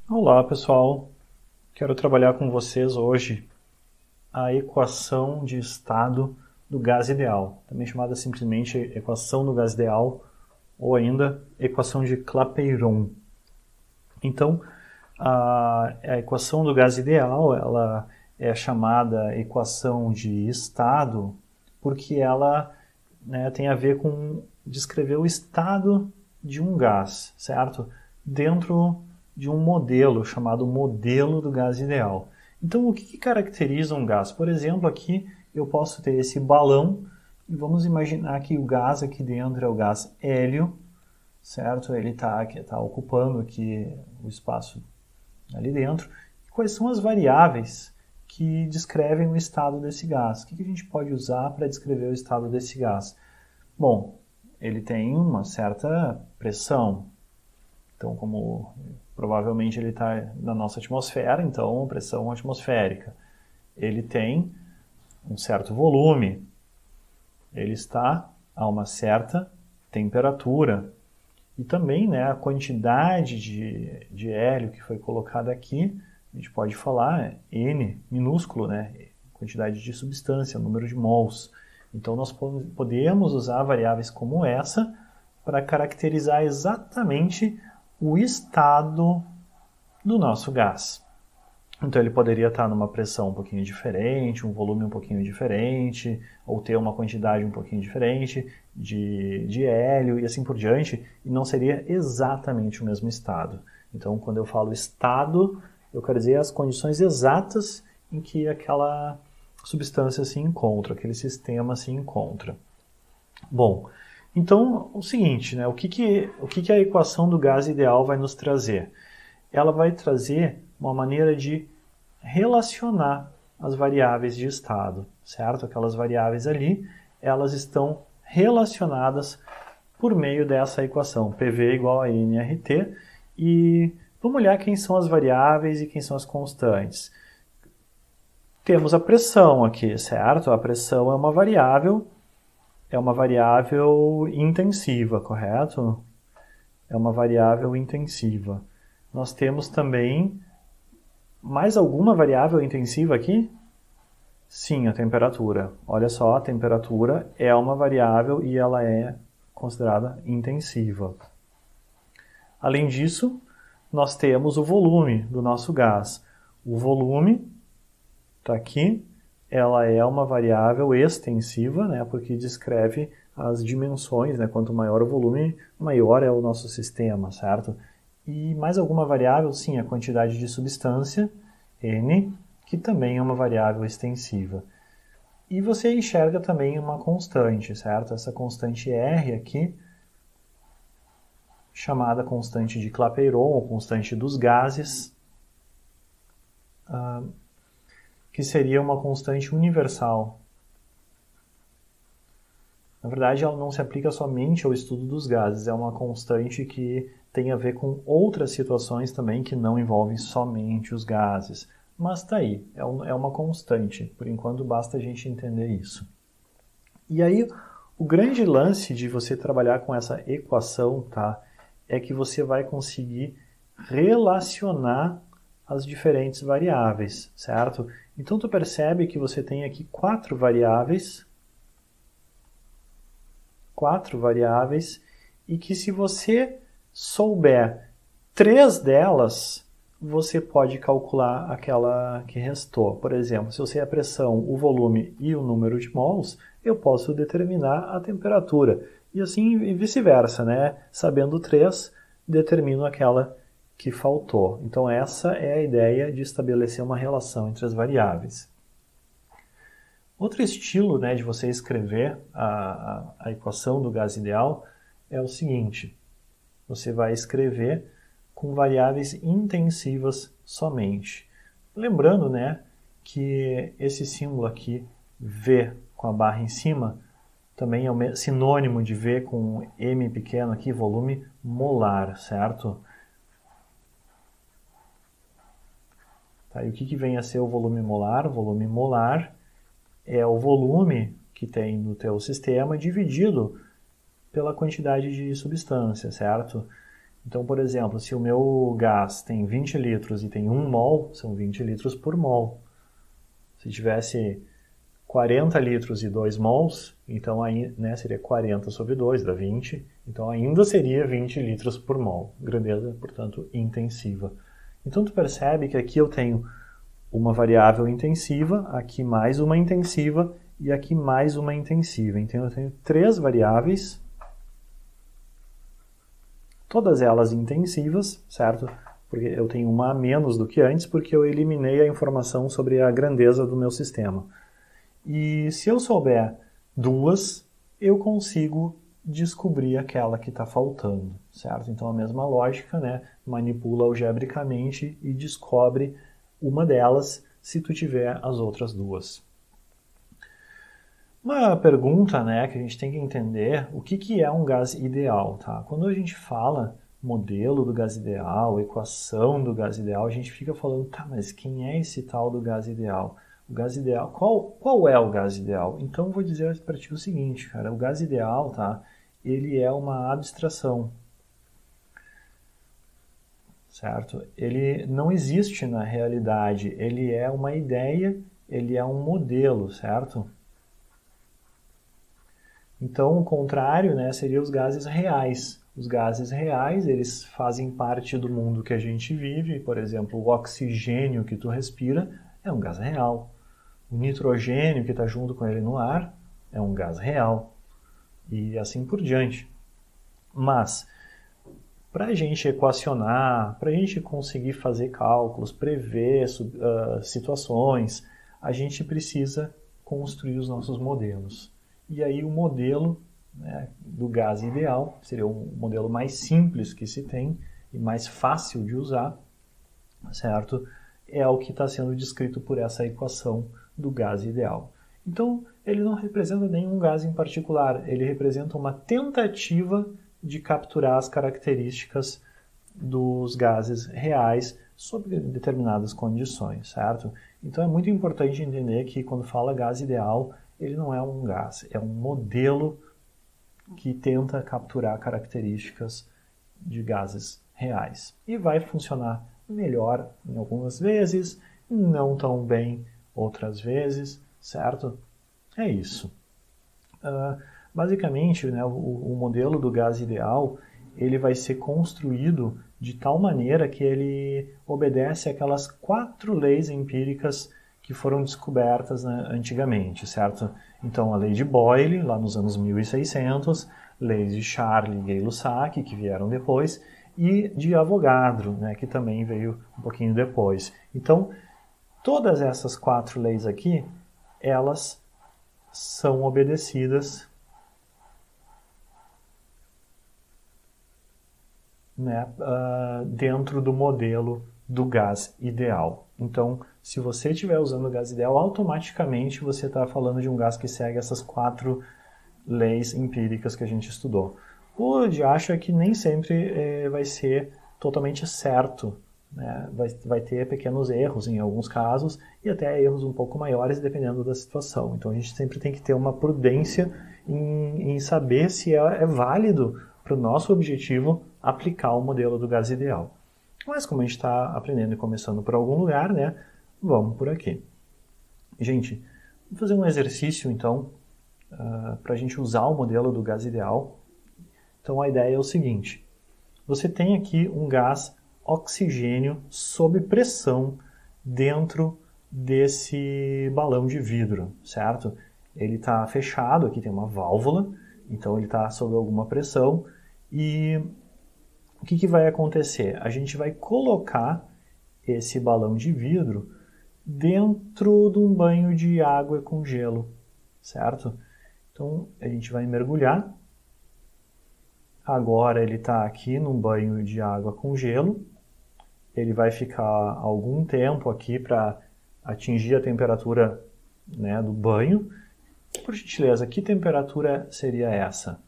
Olá, pessoal. Quero trabalhar com vocês hoje a equação de estado do gás ideal, também chamada simplesmente equação do gás ideal ou ainda equação de Clapeyron. Então, a equação do gás ideal, ela é chamada equação de estado porque ela, tem a ver com descrever o estado de um gás, certo? Dentro de um modelo chamado modelo do gás ideal. Então, o que caracteriza um gás? Por exemplo, aqui eu posso ter esse balão e vamos imaginar que o gás aqui dentro é o gás hélio, certo? Ele está ocupando aqui o espaço ali dentro. Quais são as variáveis que descrevem o estado desse gás? O que a gente pode usar para descrever o estado desse gás? Bom, ele tem uma certa pressão. Então, como provavelmente ele está na nossa atmosfera, então pressão atmosférica. Ele tem um certo volume. Ele está a uma certa temperatura. E também, a quantidade de hélio que foi colocada aqui, a gente pode falar N minúsculo, quantidade de substância, número de mols. Então, nós podemos usar variáveis como essa para caracterizar exatamente o estado do nosso gás. Então, ele poderia estar numa pressão um pouquinho diferente, um volume um pouquinho diferente, ou ter uma quantidade um pouquinho diferente de hélio e assim por diante, e não seria exatamente o mesmo estado. Então, quando eu falo estado, eu quero dizer as condições exatas em que aquela substância se encontra, aquele sistema se encontra. Bom, então, o seguinte, o que a equação do gás ideal vai nos trazer? Ela vai trazer uma maneira de relacionar as variáveis de estado, certo? Aquelas variáveis ali, elas estão relacionadas por meio dessa equação, PV igual a nRT, e vamos olhar quem são as variáveis e quem são as constantes. Temos a pressão aqui, certo? A pressão é uma variável intensiva, correto? É uma variável intensiva. Nós temos também mais alguma variável intensiva aqui? Sim, a temperatura. Olha só, a temperatura é uma variável e ela é considerada intensiva. Além disso, nós temos o volume do nosso gás. O volume está aqui. Ela é uma variável extensiva, porque descreve as dimensões, quanto maior o volume, maior é o nosso sistema, certo? E mais alguma variável, sim, a quantidade de substância, N, que também é uma variável extensiva. E você enxerga também uma constante, certo? Essa constante R aqui, chamada constante de Clapeyron, ou constante dos gases, que seria uma constante universal. Na verdade, ela não se aplica somente ao estudo dos gases, é uma constante que tem a ver com outras situações também que não envolvem somente os gases. Mas está aí, é uma constante. Por enquanto, basta a gente entender isso. E aí, o grande lance de você trabalhar com essa equação, é que você vai conseguir relacionar as diferentes variáveis, certo? Então, tu percebe que você tem aqui quatro variáveis, e que se você souber três delas, você pode calcular aquela que restou. Por exemplo, se eu sei a pressão, o volume e o número de mols, eu posso determinar a temperatura. E assim vice-versa, Sabendo três, determino aquela que faltou. Então, essa é a ideia de estabelecer uma relação entre as variáveis. Outro estilo de você escrever a equação do gás ideal é o seguinte. Você vai escrever com variáveis intensivas somente. Lembrando, que esse símbolo aqui, V com a barra em cima, também é sinônimo de V com M pequeno aqui, volume molar, certo? E o que vem a ser o volume molar? O volume molar é o volume que tem no teu sistema dividido pela quantidade de substância, certo? Então, por exemplo, se o meu gás tem 20 litros e tem 1 mol, são 20 litros por mol. Se tivesse 40 litros e 2 mols, então aí, né, seria 40 sobre 2, dá 20. Então ainda seria 20 litros por mol. Grandeza, portanto, intensiva. Então tu percebe que aqui eu tenho uma variável intensiva, aqui mais uma intensiva e aqui mais uma intensiva. Então eu tenho 3 variáveis, todas elas intensivas, certo? Porque eu tenho uma a menos do que antes, porque eu eliminei a informação sobre a grandeza do meu sistema. E se eu souber 2, eu consigo descobrir aquela que está faltando, certo? Então a mesma lógica, né? Manipula algebricamente e descobre uma delas se tu tiver as outras 2. Uma pergunta, né, que a gente tem que entender, o que é um gás ideal, tá? Quando a gente fala modelo do gás ideal, equação do gás ideal, a gente fica falando, tá, mas quem é esse tal do gás ideal? O gás ideal, qual é o gás ideal? Então eu vou dizer para ti o seguinte, cara, o gás ideal, tá? Ele é uma abstração, certo? Ele não existe na realidade, ele é uma ideia, ele é um modelo, certo? Então, o contrário, né, seria os gases reais. Os gases reais, eles fazem parte do mundo que a gente vive, por exemplo, o oxigênio que tu respira é um gás real. O nitrogênio que está junto com ele no ar é um gás real. E assim por diante. Mas, para a gente equacionar, para a gente conseguir fazer cálculos, prever situações, a gente precisa construir os nossos modelos. E aí o modelo, né, do gás ideal seria o modelo mais simples que se tem e mais fácil de usar, certo? É o que está sendo descrito por essa equação do gás ideal. Então, ele não representa nenhum gás em particular, ele representa uma tentativa de capturar as características dos gases reais sob determinadas condições, certo? Então é muito importante entender que quando fala gás ideal, ele não é um gás, é um modelo que tenta capturar características de gases reais. E vai funcionar melhor em algumas vezes, não tão bem outras vezes, certo? É isso. Basicamente, né, o modelo do gás ideal ele vai ser construído de tal maneira que ele obedece àquelas 4 leis empíricas que foram descobertas, né, antigamente, certo? Então, a lei de Boyle, lá nos anos 1600, leis de Charles e Gay-Lussac, que vieram depois, e de Avogadro, né, que também veio um pouquinho depois. Então, todas essas 4 leis aqui, elas são obedecidas, né, dentro do modelo do gás ideal. Então, se você estiver usando o gás ideal, automaticamente você está falando de um gás que segue essas 4 leis empíricas que a gente estudou. O de acho é que nem sempre vai ser totalmente certo, né? Vai ter pequenos erros em alguns casos e até erros um pouco maiores dependendo da situação. Então a gente sempre tem que ter uma prudência em saber se é válido para o nosso objetivo aplicar o modelo do gás ideal. Mas como a gente está aprendendo e começando por algum lugar, né, vamos por aqui. Gente, vamos fazer um exercício então para a gente usar o modelo do gás ideal. Então a ideia é o seguinte, você tem aqui um gás oxigênio sob pressão dentro desse balão de vidro, certo? Ele está fechado, aqui tem uma válvula, então ele está sob alguma pressão e o que vai acontecer? A gente vai colocar esse balão de vidro dentro de um banho de água com gelo, certo? Então a gente vai mergulhar. Agora ele está aqui num banho de água com gelo. Ele vai ficar algum tempo aqui para atingir a temperatura, né, do banho. Por gentileza, que temperatura seria essa?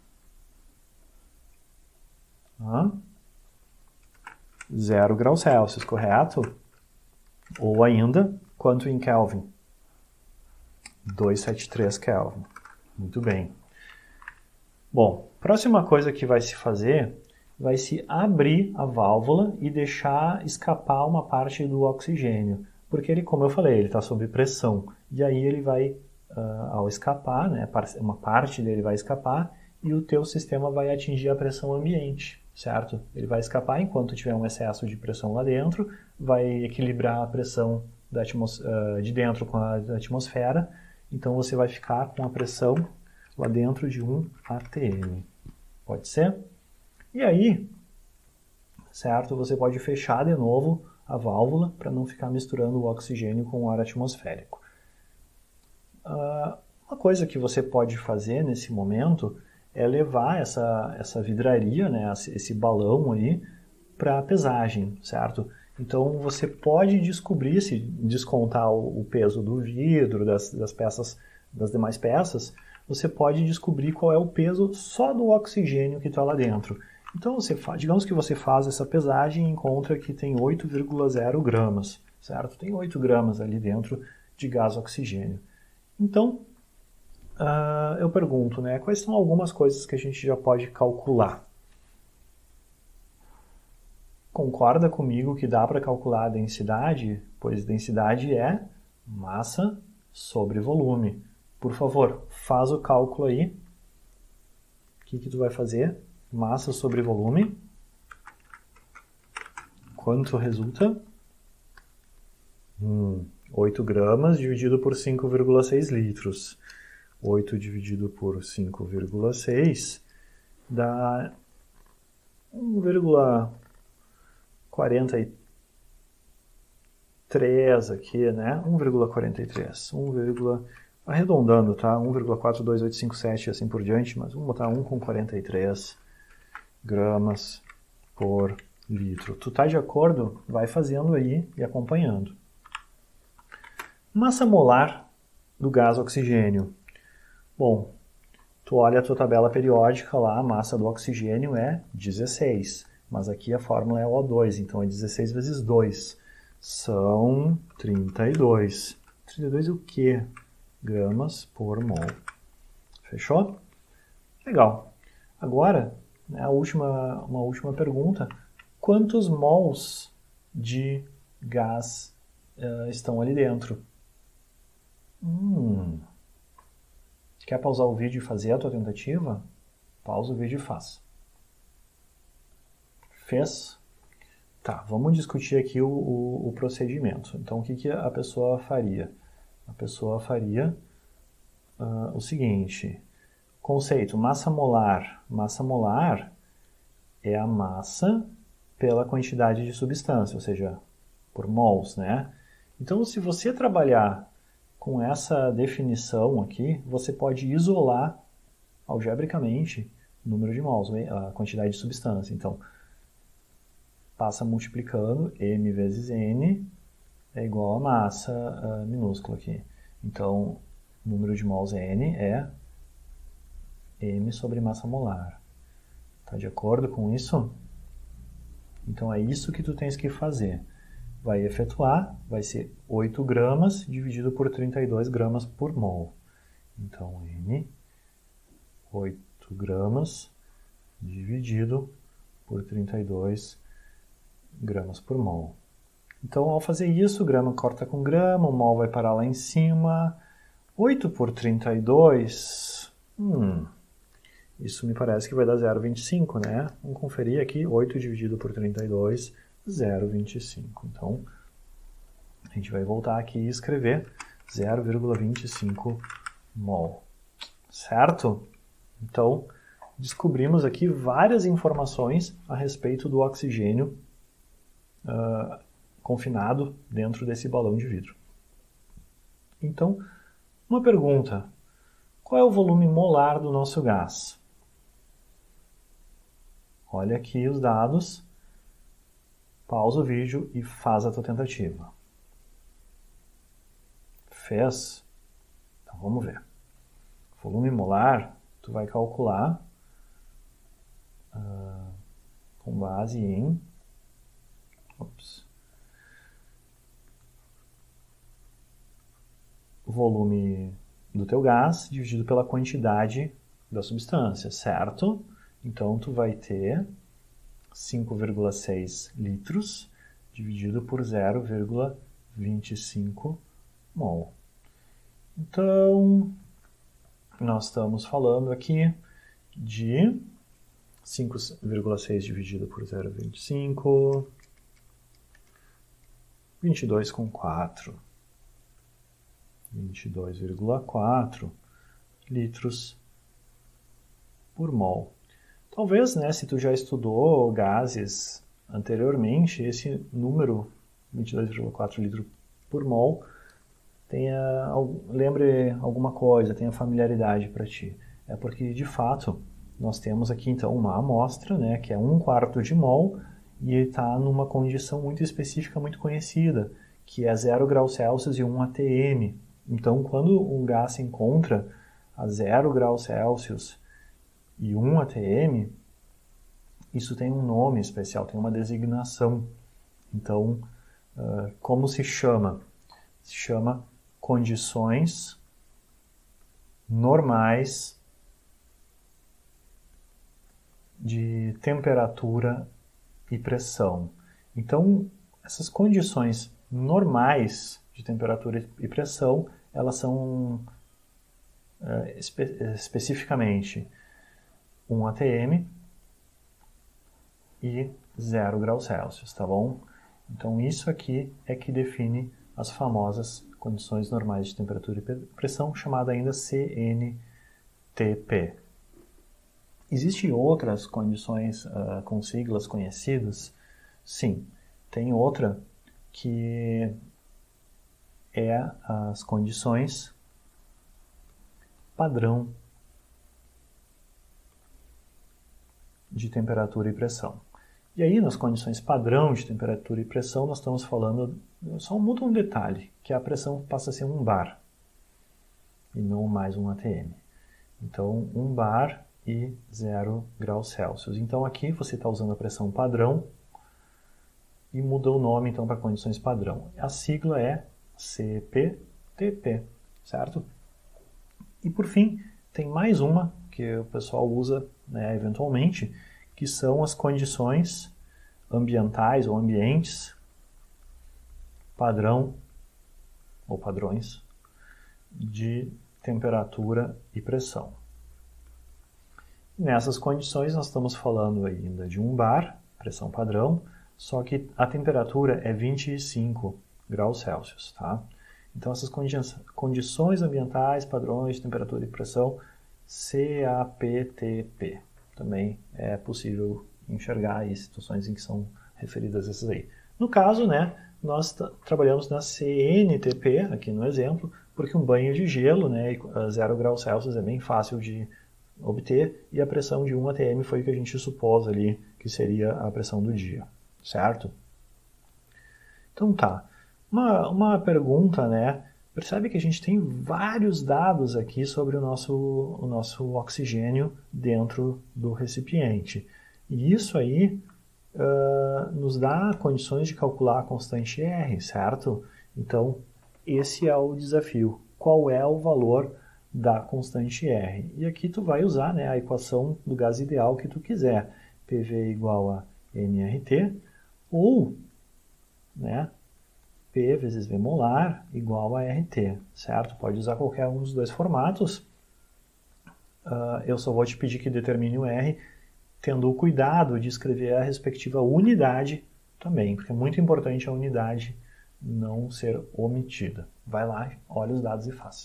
0 graus Celsius, correto? Ou ainda, quanto em Kelvin? 273 Kelvin. Muito bem. Bom, próxima coisa que vai se fazer, vai se abrir a válvula e deixar escapar uma parte do oxigênio. Porque ele, como eu falei, ele está sob pressão. E aí ele vai, ao escapar, né, uma parte dele vai escapar e o teu sistema vai atingir a pressão ambiente, certo? Ele vai escapar enquanto tiver um excesso de pressão lá dentro, vai equilibrar a pressão de dentro com a da atmosfera, então você vai ficar com a pressão lá dentro de um ATM. Pode ser? E aí, certo? Você pode fechar de novo a válvula para não ficar misturando o oxigênio com o ar atmosférico. Uma coisa que você pode fazer nesse momento é levar essa vidraria, né, esse balão aí, para a pesagem, certo? Então você pode descobrir, se descontar o peso do vidro, das peças, das demais peças, você pode descobrir qual é o peso só do oxigênio que está lá dentro. Então, digamos que você faz essa pesagem e encontra que tem 8,0 gramas, certo? Tem 8 gramas ali dentro de gás oxigênio. Então, eu pergunto, né, quais são algumas coisas que a gente já pode calcular? Concorda comigo que dá para calcular a densidade? Pois densidade é massa sobre volume. Por favor, faz o cálculo aí. O que tu vai fazer? Massa sobre volume. Quanto resulta? 8 gramas dividido por 5,6 litros. 8 dividido por 5,6 dá 1,43 aqui, né? 1,43. Arredondando, tá? 1,42857 assim por diante, mas vamos botar 1,43 gramas por litro. Tu tá de acordo? Vai fazendo aí e acompanhando. Massa molar do gás oxigênio. Bom, tu olha a tua tabela periódica lá, a massa do oxigênio é 16, mas aqui a fórmula é O2, então é 16 vezes 2, são 32. 32 é o quê? Gramas por mol. Fechou? Legal. Agora, né, uma última pergunta. Quantos mols de gás estão ali dentro? Quer pausar o vídeo e fazer a tua tentativa? Pausa o vídeo e faz. Fez? Tá, vamos discutir aqui o procedimento. Então, o que a pessoa faria? A pessoa faria o seguinte. Conceito, massa molar. Massa molar é a massa pela quantidade de substância, ou seja, por mols, né? Então, se você trabalhar com essa definição aqui, você pode isolar algebricamente o número de mols, a quantidade de substância. Então, passa multiplicando, m vezes n é igual a massa minúscula aqui. Então, o número de mols n é m sobre massa molar. Tá de acordo com isso? Então, é isso que tu tens que fazer. Vai efetuar, vai ser 8 gramas dividido por 32 gramas por mol. Então, n, 8 gramas dividido por 32 gramas por mol. Então, ao fazer isso, grama corta com grama, o mol vai parar lá em cima. 8 por 32, isso me parece que vai dar 0,25, né? Vamos conferir aqui, 8 dividido por 32, 0,25. Então, a gente vai voltar aqui e escrever 0,25 mol. Certo? Então, descobrimos aqui várias informações a respeito do oxigênio confinado dentro desse balão de vidro. Então, uma pergunta. Qual é o volume molar do nosso gás? Olha aqui os dados. Pausa o vídeo e faz a tua tentativa. Fez? Então vamos ver. Volume molar, tu vai calcular com base em o volume do teu gás dividido pela quantidade da substância, certo? Então tu vai ter 5,6 litros dividido por 0,25 mol. Então, nós estamos falando aqui de 5,6 dividido por 0,25, 22,4. 22,4 litros por mol. Talvez, né, se tu já estudou gases anteriormente, esse número, 22,4 litros por mol, lembre alguma coisa, tenha familiaridade para ti. É porque, de fato, nós temos aqui, então, uma amostra, né, que é 1/4 de mol, e está numa condição muito específica, muito conhecida, que é 0 graus Celsius e 1 atm. Então, quando um gás se encontra a 0 graus Celsius e 1 atm, isso tem um nome especial, tem uma designação. Então, como se chama? Se chama condições normais de temperatura e pressão. Então, essas condições normais de temperatura e pressão, elas são especificamente 1 atm e 0 graus Celsius, tá bom? Então, isso aqui é que define as famosas condições normais de temperatura e pressão, chamada ainda CNTP. Existem outras condições com siglas conhecidas? Sim, tem outra que é as condições padrão de temperatura e pressão. E aí, nas condições padrão de temperatura e pressão, nós estamos falando, só muda um detalhe, que a pressão passa a ser 1 bar, e não mais 1 atm. Então, 1 bar e 0 graus Celsius. Então, aqui você está usando a pressão padrão, e muda o nome, então, para condições padrão. A sigla é CPTP, certo? E, por fim, tem mais uma que o pessoal usa, né, eventualmente, que são as condições ambientais ou ambientes padrão ou padrões de temperatura e pressão. Nessas condições nós estamos falando ainda de 1 bar, pressão padrão, só que a temperatura é 25 graus Celsius, tá? Então essas condições ambientais, padrões de temperatura e pressão, CAPTP. Também é possível enxergar aí situações em que são referidas essas aí. No caso, né, nós trabalhamos na CNTP, aqui no exemplo, porque um banho de gelo, né, a 0 graus Celsius é bem fácil de obter, e a pressão de 1 atm foi o que a gente supôs ali, que seria a pressão do dia, certo? Então tá, uma pergunta, né, percebe que a gente tem vários dados aqui sobre o nosso oxigênio dentro do recipiente. E isso aí nos dá condições de calcular a constante R, certo? Então, esse é o desafio. Qual é o valor da constante R? E aqui tu vai usar, né, a equação do gás ideal que tu quiser. PV igual a nRT, ou, né, P vezes V molar igual a RT, certo? Pode usar qualquer um dos dois formatos. Eu só vou te pedir que determine o R, tendo o cuidado de escrever a respectiva unidade também, porque é muito importante a unidade não ser omitida. Vai lá, olha os dados e faça.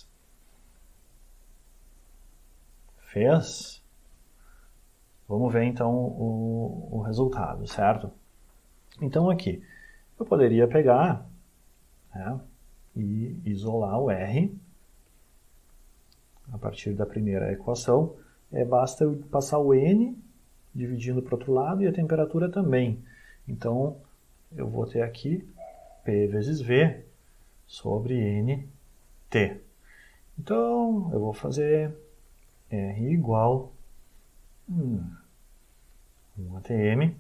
Fez? Vamos ver então o resultado, certo? Então aqui, eu poderia pegar, né, e isolar o R a partir da primeira equação. Basta eu passar o N dividindo para o outro lado e a temperatura também. Então, eu vou ter aqui P vezes V sobre NT. Então, eu vou fazer R igual 1 atm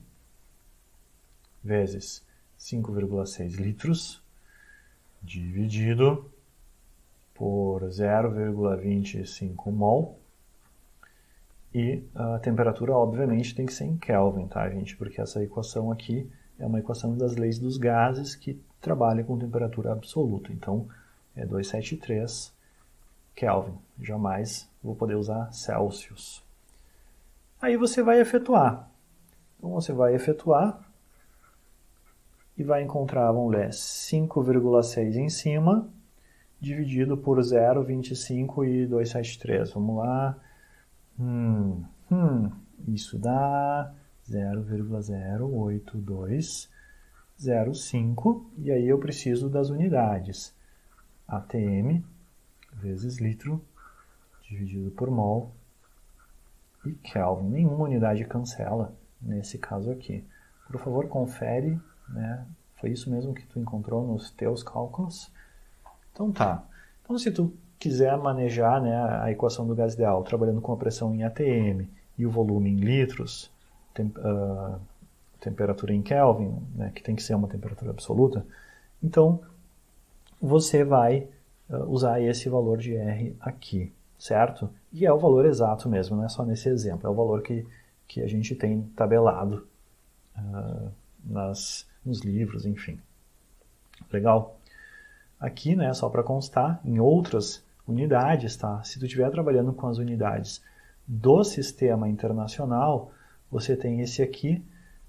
vezes 5,6 litros dividido por 0,25 mol E a temperatura, obviamente, tem que ser em Kelvin, tá, gente? Porque essa equação aqui é uma equação das leis dos gases que trabalha com temperatura absoluta. Então, é 273 Kelvin. Jamais vou poder usar Celsius. Aí você vai efetuar. Então, você vai efetuar e vai encontrar, vamos ler, 5,6 em cima, dividido por 0,25 e 273. Vamos lá. Isso dá 0,08205. E aí eu preciso das unidades. ATM vezes litro, dividido por mol, e Kelvin. Nenhuma unidade cancela nesse caso aqui. Por favor, confere, né? Foi isso mesmo que tu encontrou nos teus cálculos? Então tá. Então se tu quiser manejar, né, a equação do gás ideal trabalhando com a pressão em ATM e o volume em litros, temperatura em Kelvin, né, que tem que ser uma temperatura absoluta, então você vai usar esse valor de R aqui, certo? E é o valor exato mesmo, não é só nesse exemplo, é o valor que a gente tem tabelado nos livros, enfim. Legal? Aqui, né, só para constar, em outras unidades, tá? Se tu estiver trabalhando com as unidades do sistema internacional, você tem esse aqui,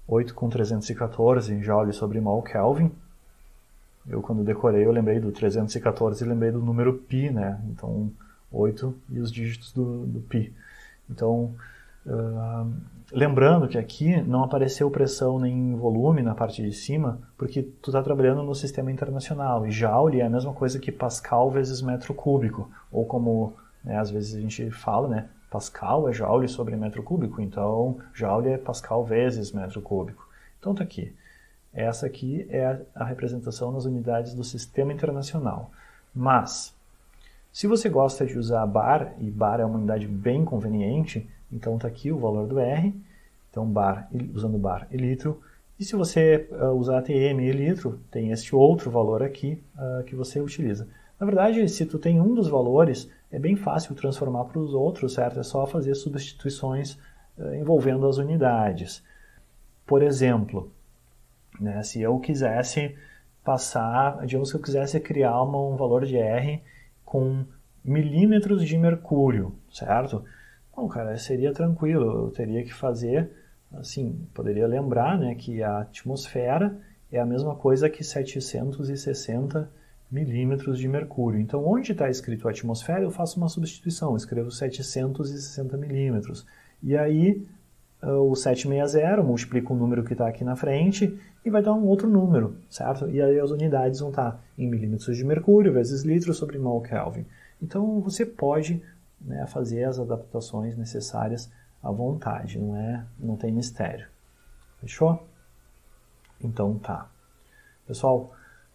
8,314 joules sobre mol Kelvin. Eu, quando decorei, eu lembrei do 314 e lembrei do número π, né? Então, 8 e os dígitos do π. Então, lembrando que aqui não apareceu pressão nem volume na parte de cima, porque tu está trabalhando no sistema internacional, e Joule é a mesma coisa que Pascal vezes metro cúbico, ou como, né, às vezes a gente fala, né, Pascal é Joule sobre metro cúbico, então Joule é Pascal vezes metro cúbico. Então tá aqui. Essa aqui é a representação nas unidades do sistema internacional. Mas, se você gosta de usar bar, e bar é uma unidade bem conveniente, então está aqui o valor do R, então bar, usando bar e litro. E se você usar ATM e litro, tem este outro valor aqui que você utiliza. Na verdade, se tu tem um dos valores, é bem fácil transformar para os outros, certo? É só fazer substituições envolvendo as unidades. Por exemplo, né, se eu quisesse passar, digamos que eu quisesse criar um valor de R com milímetros de mercúrio, certo? Bom, cara, seria tranquilo, eu teria que fazer, assim, poderia lembrar, né, que a atmosfera é a mesma coisa que 760 milímetros de mercúrio. Então, onde está escrito a atmosfera, eu faço uma substituição, escrevo 760 milímetros. E aí, o 760 multiplica o número que está aqui na frente e vai dar um outro número, certo? E aí as unidades vão estar em milímetros de mercúrio vezes litro sobre mol Kelvin. Então, você pode, né, fazer as adaptações necessárias à vontade, não tem mistério. Fechou? Então tá. Pessoal,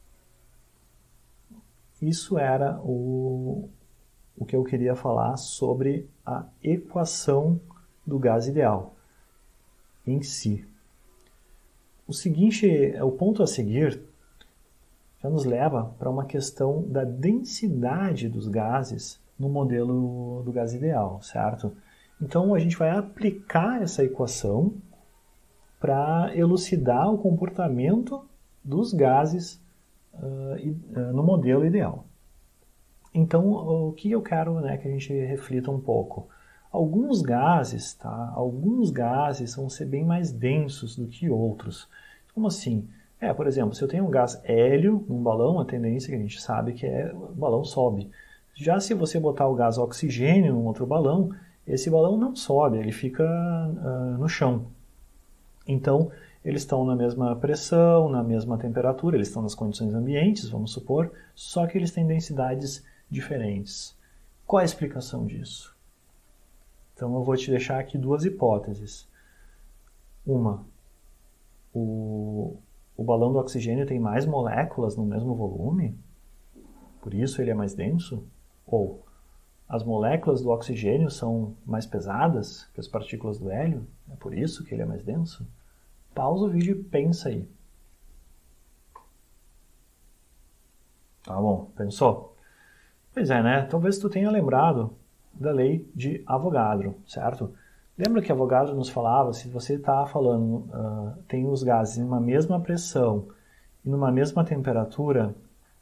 isso era o que eu queria falar sobre a equação do gás ideal em si. O ponto a seguir já nos leva para uma questão da densidade dos gases no modelo do gás ideal, certo? Então a gente vai aplicar essa equação para elucidar o comportamento dos gases no modelo ideal. Então, o que eu quero, né, que a gente reflita um pouco? Alguns gases vão ser bem mais densos do que outros. Como assim? Por exemplo, se eu tenho um gás hélio num balão, a tendência que a gente sabe que o balão sobe. Já se você botar o gás oxigênio num outro balão, esse balão não sobe, ele fica no chão. Então, eles estão na mesma pressão, na mesma temperatura, eles estão nas condições ambientes, vamos supor, só que eles têm densidades diferentes. Qual é a explicação disso? Então, eu vou te deixar aqui duas hipóteses. Uma, o balão do oxigênio tem mais moléculas no mesmo volume, por isso ele é mais denso? Ou as moléculas do oxigênio são mais pesadas que as partículas do hélio, é por isso que ele é mais denso? Pausa o vídeo e pensa aí. Tá bom, pensou? Pois é, né? Talvez tu tenha lembrado da lei de Avogadro, certo? Lembra que Avogadro nos falava, se você está falando, tem os gases em uma mesma pressão e numa mesma temperatura,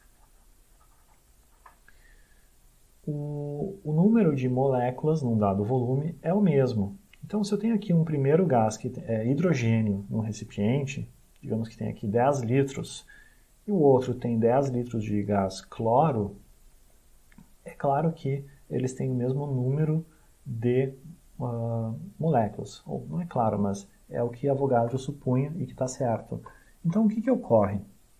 o número de moléculas num dado volume é o mesmo. Então, se eu tenho aqui um primeiro gás, que é hidrogênio, num recipiente, digamos que tem aqui 10 litros, e o outro tem 10 litros de gás cloro, é claro que eles têm o mesmo número de moléculas. Ou não é claro, mas é o que Avogadro supunha e que está certo. Então, o que ocorre?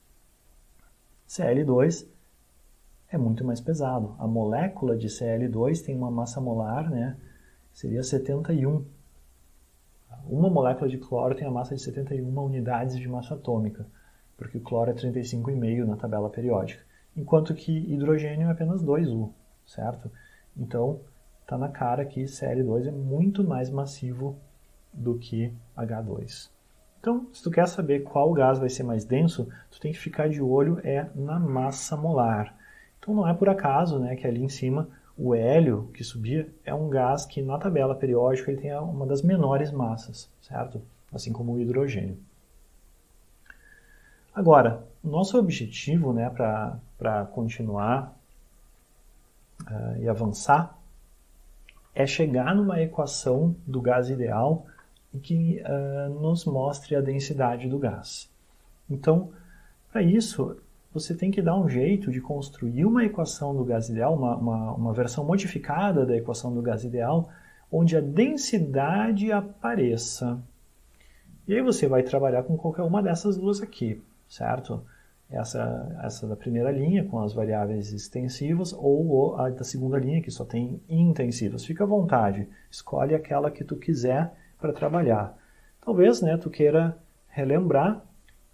Cl2 é muito mais pesado. A molécula de Cl2 tem uma massa molar, né? Seria 71. Uma molécula de cloro tem a massa de 71 unidades de massa atômica, porque o cloro é 35,5 na tabela periódica, enquanto que hidrogênio é apenas 2U, certo? Então, está na cara que Cl2 é muito mais massivo do que H2. Então, se tu quer saber qual gás vai ser mais denso, tu tem que ficar de olho na massa molar. Então, não é por acaso, né, que ali em cima o hélio que subia é um gás que na tabela periódica ele tem uma das menores massas, certo? Assim como o hidrogênio. Agora, o nosso objetivo, né, para continuar e avançar é chegar numa equação do gás ideal e que nos mostre a densidade do gás. Então, para isso, você tem que dar um jeito de construir uma equação do gás ideal, uma versão modificada da equação do gás ideal, onde a densidade apareça. E aí você vai trabalhar com qualquer uma dessas duas aqui, certo? Essa da primeira linha, com as variáveis extensivas, ou a da segunda linha, que só tem intensivas. Fica à vontade, escolhe aquela que tu quiser para trabalhar. Talvez, né, tu queira relembrar,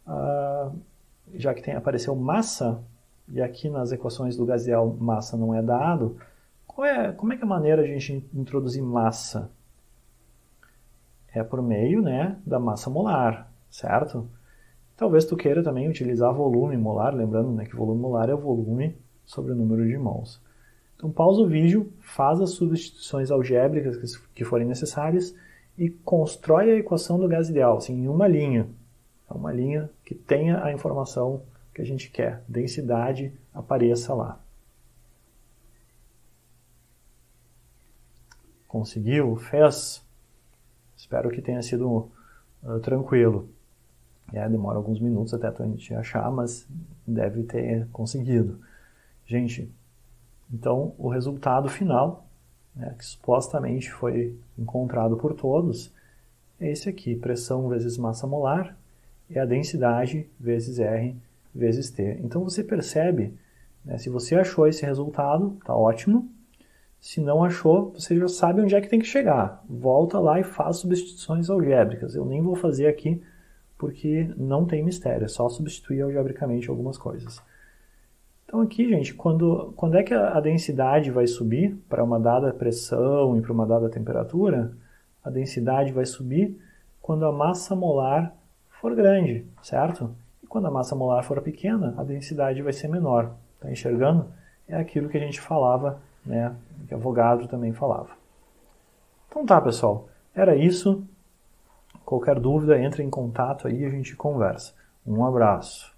já que apareceu massa, e aqui nas equações do gás ideal massa não é dado, como é que é a maneira de a gente introduzir massa? É por meio, né, da massa molar, certo? Talvez tu queira também utilizar volume molar, lembrando, né, que volume molar é o volume sobre o número de mols. Então pausa o vídeo, faz as substituições algébricas que forem necessárias e constrói a equação do gás ideal, assim, em uma linha. Uma linha que tenha a informação que a gente quer, densidade apareça lá. Conseguiu? Fez? Espero que tenha sido tranquilo. Demora alguns minutos até a gente achar, mas deve ter conseguido. Gente, então o resultado final, né, que supostamente foi encontrado por todos, é esse aqui, pressão vezes massa molar, é a densidade vezes R vezes T. Então você percebe, né, se você achou esse resultado, está ótimo. Se não achou, você já sabe onde é que tem que chegar. Volta lá e faz substituições algébricas. Eu nem vou fazer aqui porque não tem mistério, é só substituir algebricamente algumas coisas. Então aqui, gente, quando é que a densidade vai subir para uma dada pressão e para uma dada temperatura? A densidade vai subir quando a massa molar for grande, certo? E quando a massa molar for pequena, a densidade vai ser menor. Tá enxergando? É aquilo que a gente falava, né, que Avogadro também falava. Então tá, pessoal. Era isso. Qualquer dúvida, entre em contato aí e a gente conversa. Um abraço.